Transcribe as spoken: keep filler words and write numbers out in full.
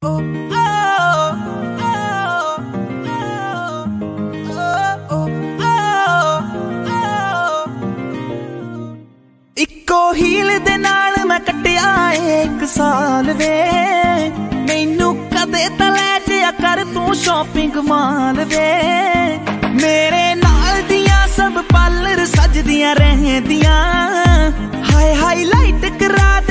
इक्को हील दे नाल मैं कट्टिया एक साल वे मैनू कदे तां लै जिया कर तू शॉपिंग माल वे मेरे नाल दियां सब पार्लर सजदियां रहंदियां हाय हाईलाइट करा